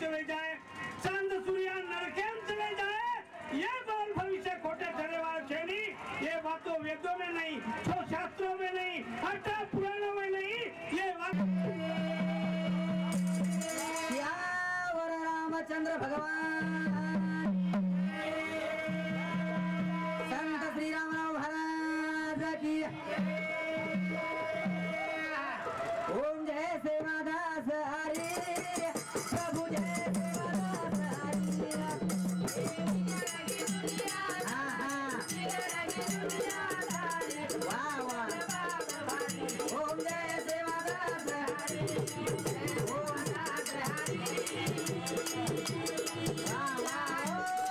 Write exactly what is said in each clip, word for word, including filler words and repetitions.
चले जाए, चंद सूर्य नरकेम चले जाए, ये बाल भविष्य खोटे ठहरे वाले थे नहीं। ये बात तो वेदों में नहीं, तो शास्त्रों में नहीं, अष्टा पुराणों में नहीं, ये बात रामचंद्र भगवान संत श्री राम महाराज की ओम जय सेवादास हरि प्रभु जय सेवादास हरि वाह वाह ओम जय सेवादास हरि ओम दास हरि वाह वाह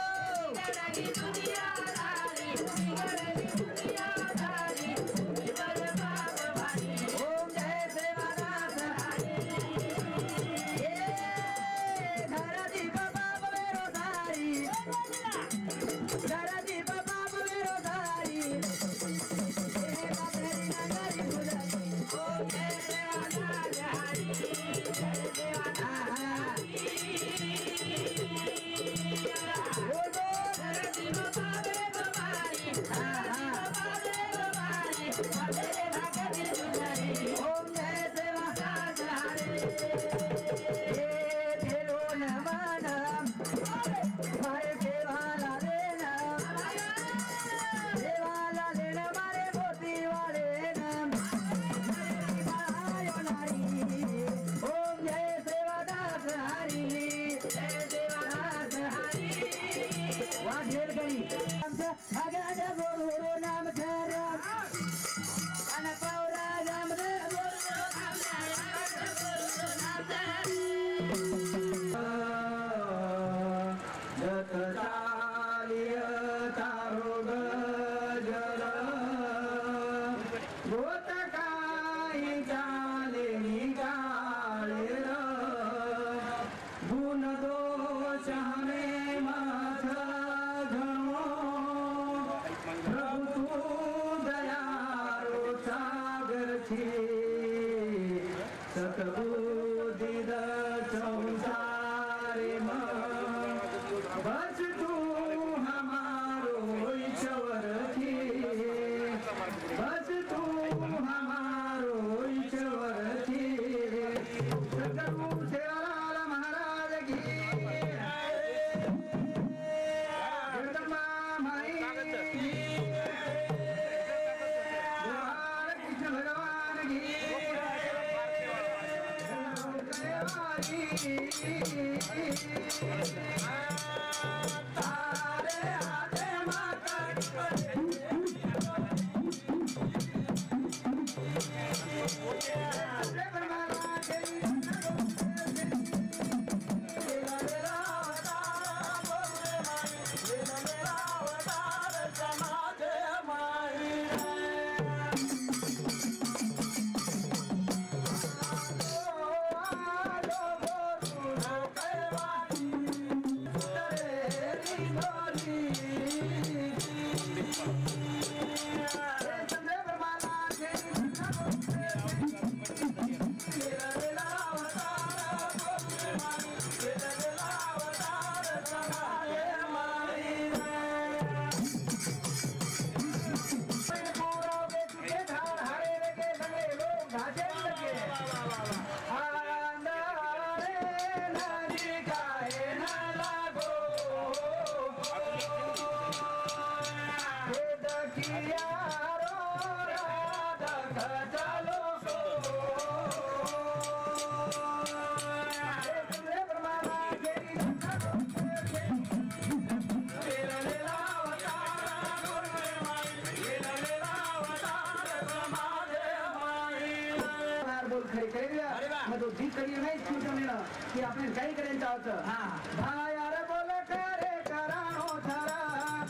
मैं तो जीत करिए नहीं क्यों समझना कि आपने कहीं करें चाहते हाँ भाई यार बोले करे करानो छरा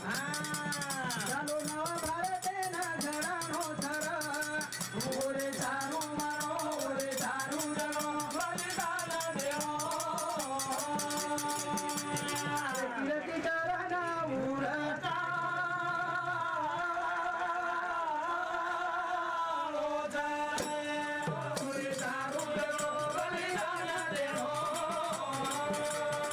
चलो ना भारत ना छरानो छरा ओरे चारो मारो ओरे चारो जनो बलिदान देओ कीर्ति करना उड़ता ओरे चारो जनो बलिदान देओ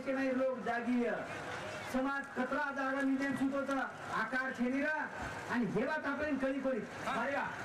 के नाही लोक जागी समाज कचरा जागा निदेन सुतोचा आकार छेनीरा आणि हे बात आपण कधी करी अरे वा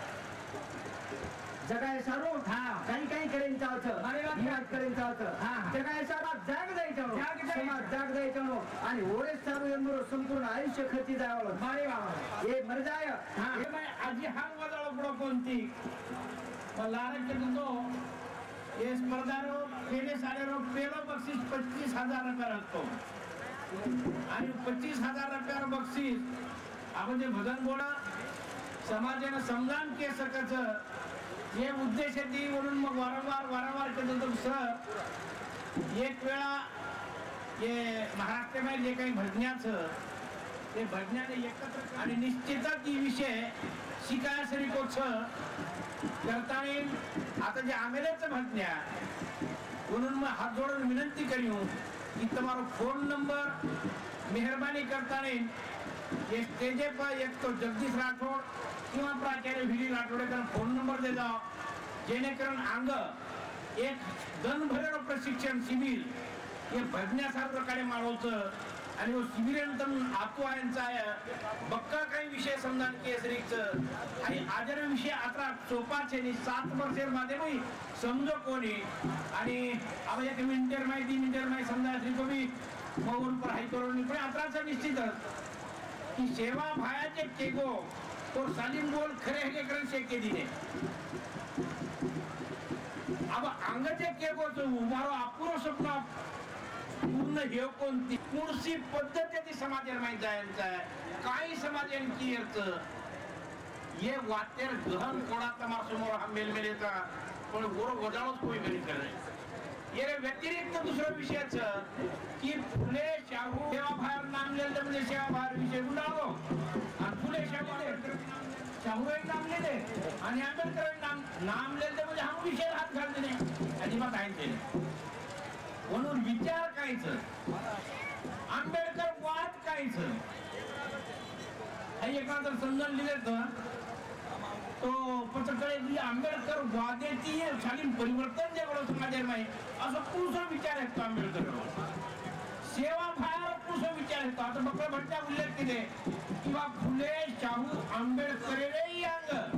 जगाय सारो काही काही करेन चावचं हिवात करेन चावचं जगाय सारा जाग जायचं समाज जाग जायचं आणि ओरेच सारो एंदरो संपूर्ण आयुष्य खर्ची जावं मारे बाबा हे मर जाय आजी हांग वाजवलं पुढं कोणती लारक के तो ये स्पर्धा रो पहले सारे रो पहलो बक्षीस पच्चीस हजार रुपये रखतो आणि पच्चीस हजार रुपयावर बक्षीस आपण जे भजन बोला समाजाने समजान के सकचं हे उद्देश ती म्हणून मग वारंवार वारंवार केलं तर सर एक वेळा हे महाराष्ट्रामध्ये जे काही भजण्याचं ते भजनाने एकत्र आणि निश्चितच ही विषय शिकाय सरीकोच करता येईल आता जे आमेल्याचं भजन्या म्हणून मग हात जोडून विनंती करू की तुम्हारा फोन नंबर मेहरबानी करता नहीं ये स्टेजे पर एक तो जगदीश राठौड़ किंवा प्राचार्य व्ही राठोडेकर फोन नंबर दे जाओ जेणेकरून अंग एक दन भरेलो प्रशिक्षण शिबिर हे भजण्यासारखं प्रकारे माळवचं आणि वो शिबिरांतून आतो यांचा बक्का काही विषय समजान केसरीचं आणि आजर विषय आता सोपा छे सात वर्षांमध्ये मी समजो कोणी आणि अब एक मिनिटर माहिती मिनिटर माहिती समजा श्री कवी मोहन पर हाई करून पण आत्राचं निश्चितच की सेवा भायाचे केगो तो सालिम बोल खरे हे करण शेके दिने अब अंगचे केगो तो मारो अपूर्व स्वप्न पूर्ण हे कोणती कुणसी पद्धत ती समाजाला माहिती जायचं काही समाजांची अर्थ ये वातेर गहन कोणा तमार समोर हा मेलमेलेचा पण गोर गोजाळच कोई करीत नाही ये व्यतिरिक्त दुसरा विषयच की फुले शाहू सेवा बाहेर नाम लिहिलं म्हणजे सेवा बाहेर विषय गुंडाळो आणि फुले शाहू शाहू एक नाम लिहिले आणि आंबेडकर नाम नाम लिहिलं म्हणजे हा विषय हात घालते नाही अजिबात आहे म्हणून विचार कायच आंबेडकर वाद कायच एखादं समजून लिहिलं तो पत्रकडे आंबेडकर वादेती शालीन परिवर्तन जे बरोबर समाजात नाही असं पुरुष विचार येतो आंबेडकर सेवा बाहेर पुरुष विचार येतो आता बकरा भट्ट्या उल्लेख केले किंवा फुले शाहू आंबेडकर अंग